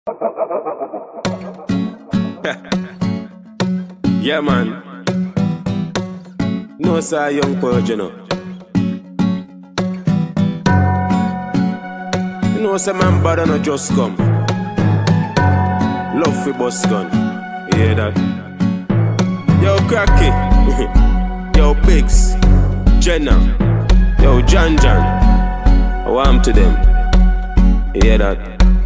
Yeah, man. No, sir, young purge, you know. You know, some man bad and just come. Love for bus gun. You hear that? Yo, Cracky. Yo, Biggs. Jenna. Yo, Jan. I want to them. You hear that?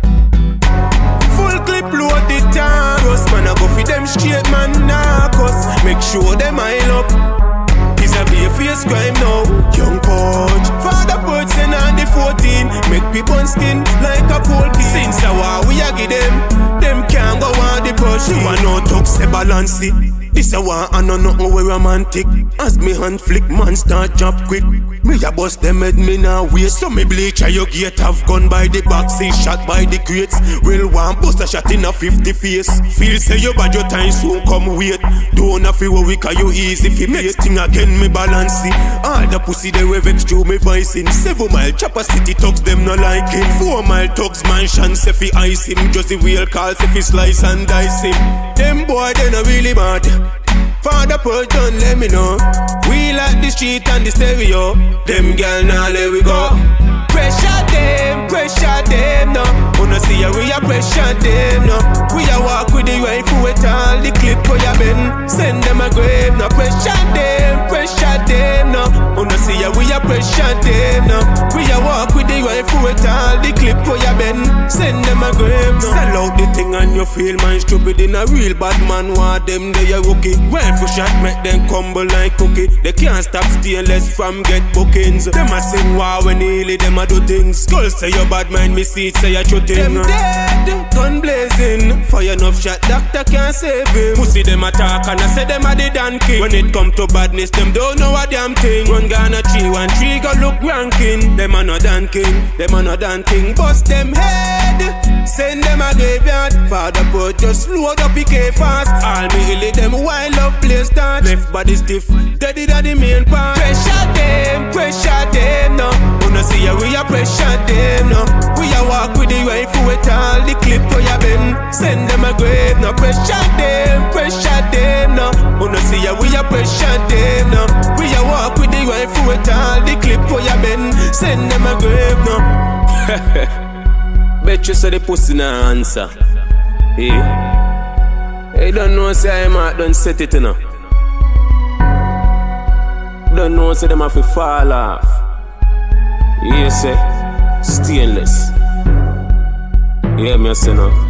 Full clip load the Taurus. Man, I go for them straight man narcos. Make sure them aisle up. It's a face crime now. Young Purge. Father Purge send on the 14. Make people skin like a poultry. Since a while we a give them can't go on the push. You a no talk say balance it. This a war and no nothing we romantic. As me hand flick, man start jump quick. Me a bust them head, me now wait. So me bleach a your gate have gun by the back, see shot by the crates. Real one bust a shot in a 50 face. Feel say you bad, your time soon come wait. Don't have to worry cause you easy fi next thing again me balance it. All the pussy they we vex through me voice in. 7 mile chopper city thugs them no like him. 4 mile thugs mansion say fi ice him. Just the wheel call say fi slice and dice him. Them boy they no really mad. Father Purge don't let me know. We like the street and the stereo. Them girl now let we go. Pressure them no. Wanna see ya we a pressure them no. We a walk with the rifle with all the clip for ya bend. Send them a grave no. Pressure them no. Wanna see ya we a pressure them no. We a walk with the rifle with all the clip for ya bend. Send them a grave no. Sell out the thing and you feel man stupid. In a real bad man want them they a rookie. Rifle shot make them crumble like cookie. They can't stop stainless from get bookings. Them a sing wow when nearly them a do things. Skull say you bad mind, me see it say you shooting. Them dead, gun blazing. Fire enough shot, doctor can't save him. Pussy them attack and I say them a the Dan King. When it come to badness, them don't know a damn thing. Run Ghana 3-1-3 go look ranking. Them a no Dan King, bust them head. Send them a graveyard. Father Purge just load up PK fast. All me illy them wild up place start. Left body stiff, dead it at the main part. Pressure them no. Wanna see ya we a pressure them no. We a walk with the rifle with all the clip for ya bend. Send them a grave no. Pressure them no. Wanna see ya we a pressure them no. We a walk with the rifle with all the clip for ya bend. Send them a grave no. Bet you say the pussy na answer. Hey, don't know say I'm out, don't set it enough. Don't know say them have to fall off. Yes, say stainless. Yeah, me say no.